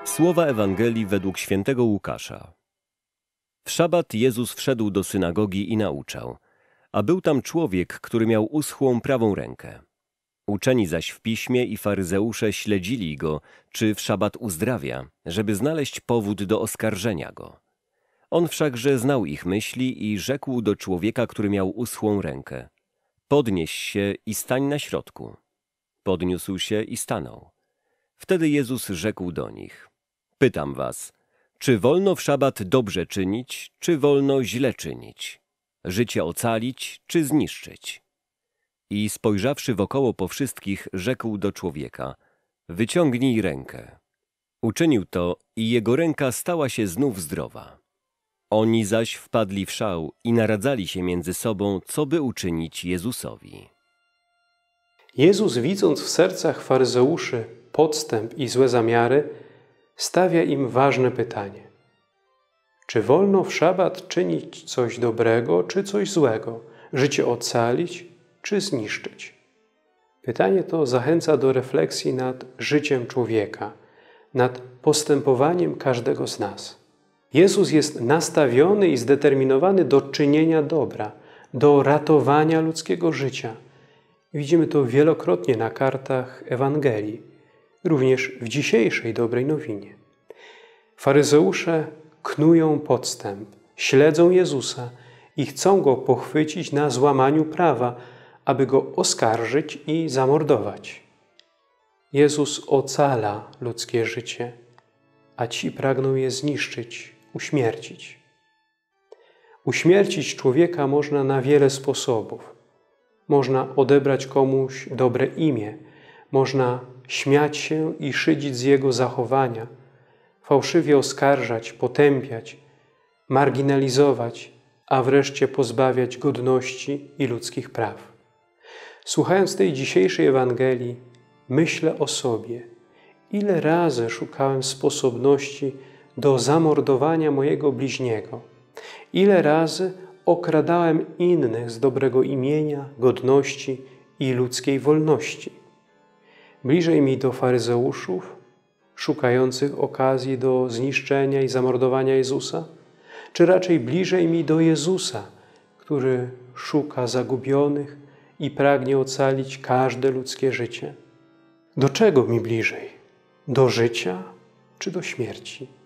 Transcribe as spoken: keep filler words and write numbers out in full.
Słowa Ewangelii według świętego Łukasza. W szabat Jezus wszedł do synagogi i nauczał, a był tam człowiek, który miał uschłą prawą rękę. Uczeni zaś w piśmie i faryzeusze śledzili go, czy w szabat uzdrawia, żeby znaleźć powód do oskarżenia go. On wszakże znał ich myśli i rzekł do człowieka, który miał uschłą rękę: podnieś się i stań na środku. Podniósł się i stanął. Wtedy Jezus rzekł do nich: pytam was, czy wolno w szabat dobrze czynić, czy wolno źle czynić? Życie ocalić, czy zniszczyć? I spojrzawszy wokoło po wszystkich, rzekł do człowieka: wyciągnij rękę. Uczynił to i jego ręka stała się znów zdrowa. Oni zaś wpadli w szał i naradzali się między sobą, co by uczynić Jezusowi. Jezus, widząc w sercach faryzeuszy podstęp i złe zamiary, stawia im ważne pytanie. Czy wolno w szabat czynić coś dobrego, czy coś złego? Życie ocalić, czy zniszczyć? Pytanie to zachęca do refleksji nad życiem człowieka, nad postępowaniem każdego z nas. Jezus jest nastawiony i zdeterminowany do czynienia dobra, do ratowania ludzkiego życia. Widzimy to wielokrotnie na kartach Ewangelii, również w dzisiejszej dobrej nowinie. Faryzeusze knują podstęp, śledzą Jezusa i chcą Go pochwycić na złamaniu prawa, aby Go oskarżyć i zamordować. Jezus ocala ludzkie życie, a ci pragną je zniszczyć, uśmiercić. Uśmiercić człowieka można na wiele sposobów. Można odebrać komuś dobre imię, można śmiać się i szydzić z jego zachowania, fałszywie oskarżać, potępiać, marginalizować, a wreszcie pozbawiać godności i ludzkich praw. Słuchając tej dzisiejszej Ewangelii, myślę o sobie, ile razy szukałem sposobności do zamordowania mojego bliźniego, ile razy okradałem innych z dobrego imienia, godności i ludzkiej wolności. Bliżej mi do faryzeuszów, szukających okazji do zniszczenia i zamordowania Jezusa, czy raczej bliżej mi do Jezusa, który szuka zagubionych i pragnie ocalić każde ludzkie życie? Do czego mi bliżej? Do życia czy do śmierci?